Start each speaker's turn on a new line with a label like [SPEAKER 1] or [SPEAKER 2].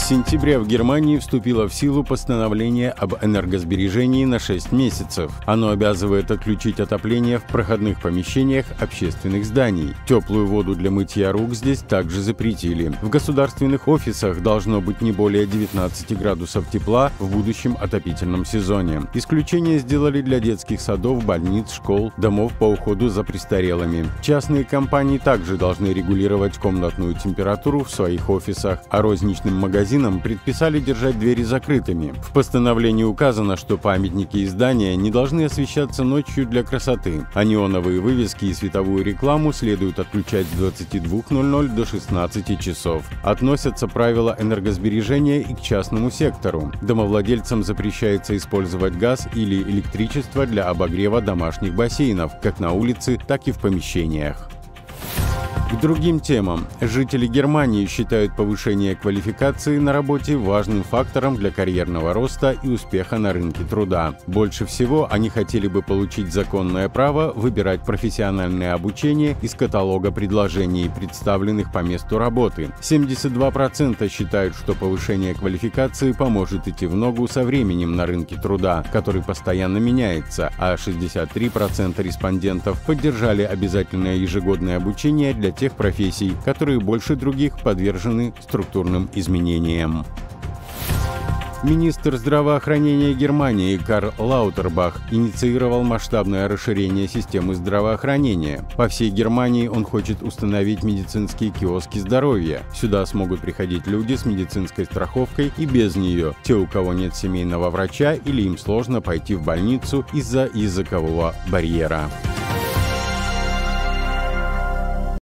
[SPEAKER 1] С сентября в Германии вступило в силу постановление об энергосбережении на 6 месяцев. Оно обязывает отключить отопление в проходных помещениях общественных зданий. Теплую воду для мытья рук здесь также запретили. В государственных офисах должно быть не более 19 градусов тепла в будущем отопительном сезоне. Исключение сделали для детских садов, больниц, школ, домов по уходу за престарелыми. Частные компании также должны регулировать комнатную температуру в своих офисах, а розничным магазинам предписали держать двери закрытыми. В постановлении указано, что памятники и здания не должны освещаться ночью для красоты, а неоновые вывески и световую рекламу следует отключать с 22:00 до 16 часов. Относятся правила энергосбережения и к частному сектору. Домовладельцам запрещается использовать газ или электричество для обогрева домашних бассейнов, как на улице, так и в помещениях. К другим темам. Жители Германии считают повышение квалификации на работе важным фактором для карьерного роста и успеха на рынке труда. Больше всего они хотели бы получить законное право выбирать профессиональное обучение из каталога предложений, представленных по месту работы. 72% считают, что повышение квалификации поможет идти в ногу со временем на рынке труда, который постоянно меняется, а 63% респондентов поддержали обязательное ежегодное обучение для тех профессий, которые больше других подвержены структурным изменениям. Министр здравоохранения Германии Карл Лаутербах инициировал масштабное расширение системы здравоохранения. По всей Германии он хочет установить медицинские киоски здоровья. Сюда смогут приходить люди с медицинской страховкой и без нее, те, у кого нет семейного врача или им сложно пойти в больницу из-за языкового барьера.